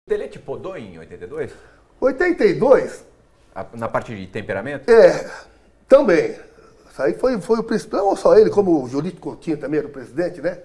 Tele te podou em 82? 82? Na parte de temperamento? Também. Isso aí foi o principal, não só ele, como o Julito Coutinho também era o presidente, né?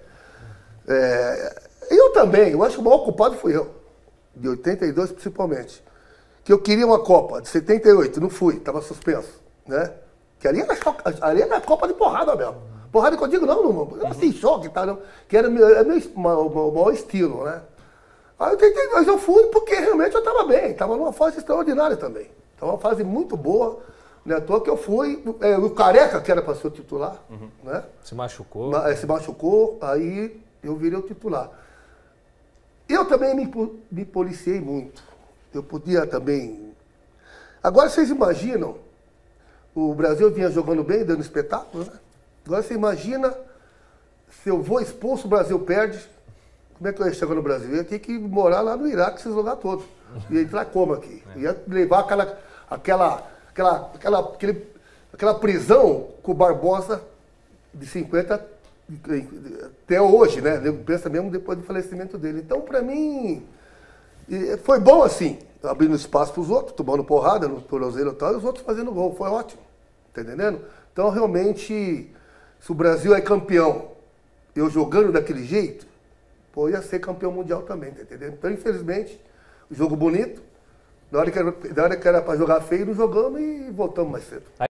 Eu também, eu acho que o maior culpado fui eu, de 82 principalmente. Que eu queria uma Copa, de 78, não fui, estava suspenso, né? Que ali era Copa de porrada mesmo. Porrada que eu digo, não assim, choque, tá, não, que era o maior estilo, né? Aí em 82 eu fui porque realmente eu estava bem, estava numa fase extraordinária também. Estava uma fase muito boa, né? À toa que eu fui, o Careca, que era para ser o titular, né? Se machucou. Se machucou, aí eu virei o titular. Eu também me policiei muito. Eu podia também... Agora vocês imaginam, o Brasil vinha jogando bem, dando espetáculo, né? Agora você imagina, se eu vou expulso, o Brasil perde, como é que eu ia chegar no Brasil? Eu ia ter que morar lá no Iraque esses lugares todos. Ia entrar como aqui? Ia levar aquela prisão com o Barbosa de 50 até hoje, né? Pensa mesmo depois do falecimento dele. Então, para mim, foi bom assim, abrindo espaço para os outros, tomando porrada no tornozelo e tal, e os outros fazendo gol. Foi ótimo, tá entendendo? Então, realmente, se o Brasil é campeão, eu jogando daquele jeito, pô, ia ser campeão mundial também, tá entendendo? Então, infelizmente, jogo bonito, na hora que era para jogar feio, não jogamos e voltamos mais cedo.